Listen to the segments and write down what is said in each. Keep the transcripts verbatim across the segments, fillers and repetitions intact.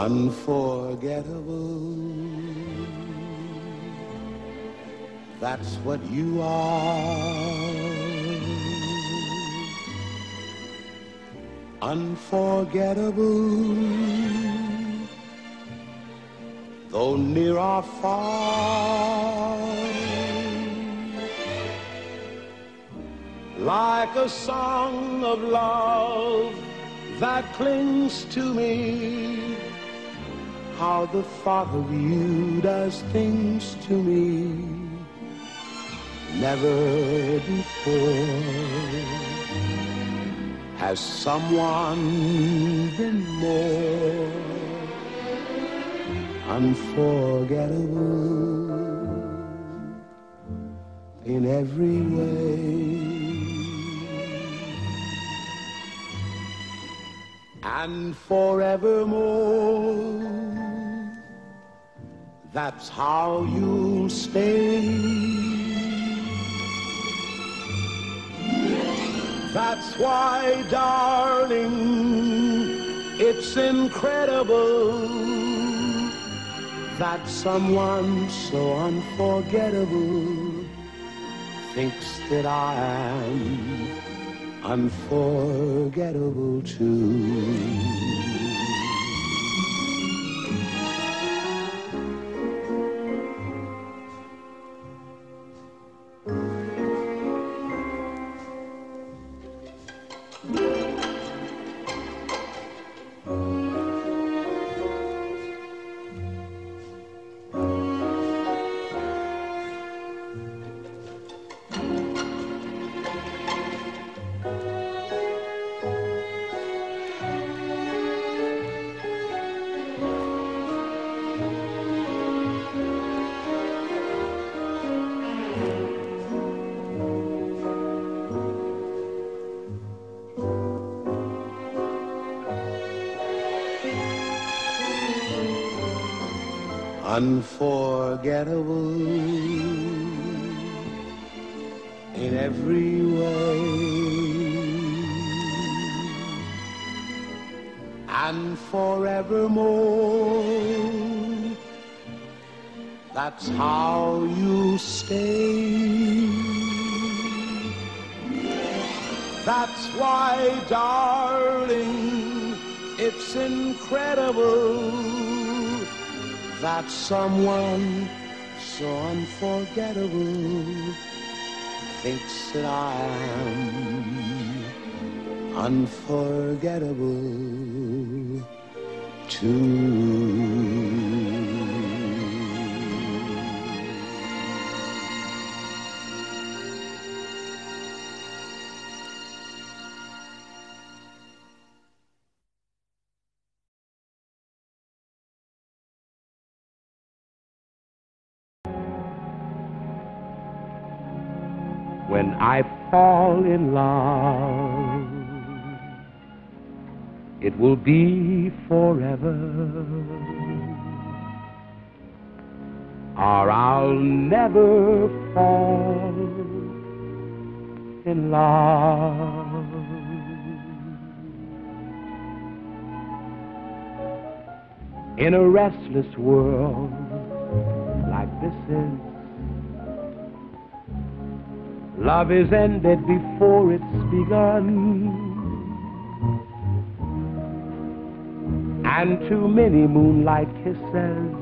Unforgettable, that's what you are. Unforgettable, though near or far, like a song of love that clings to me. How the thought of you does things to me. Never before has someone been more unforgettable in every way. And forevermore, that's how you'll stay. That's why, darling, it's incredible that someone so unforgettable thinks that I am unforgettable too. Unforgettable in every way, and forevermore, that's how you stay. That's why, darling, it's incredible that someone so unforgettable thinks that I am unforgettable too. When I fall in love, it will be forever, or I'll never fall in love. In a restless world like this is, love is ended before it's begun, and too many moonlight kisses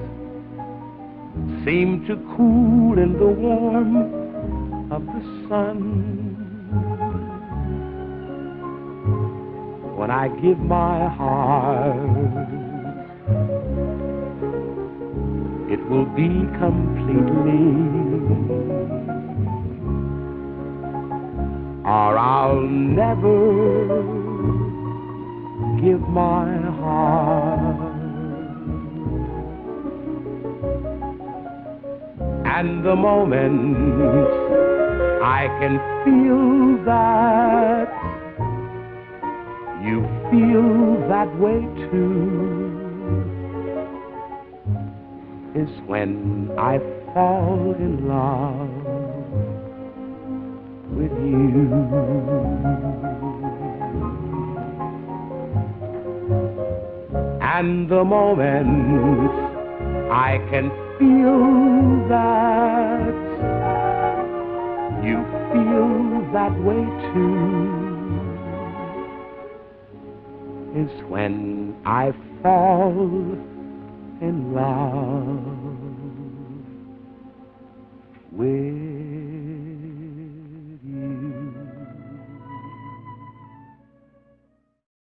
seem to cool in the warmth of the sun. When I give my heart, it will be completely, or I'll never give my heart. And the moment I can feel that you feel that way too is when I fall in love with you. And the moment I can feel that you feel that way too is when I fall in love.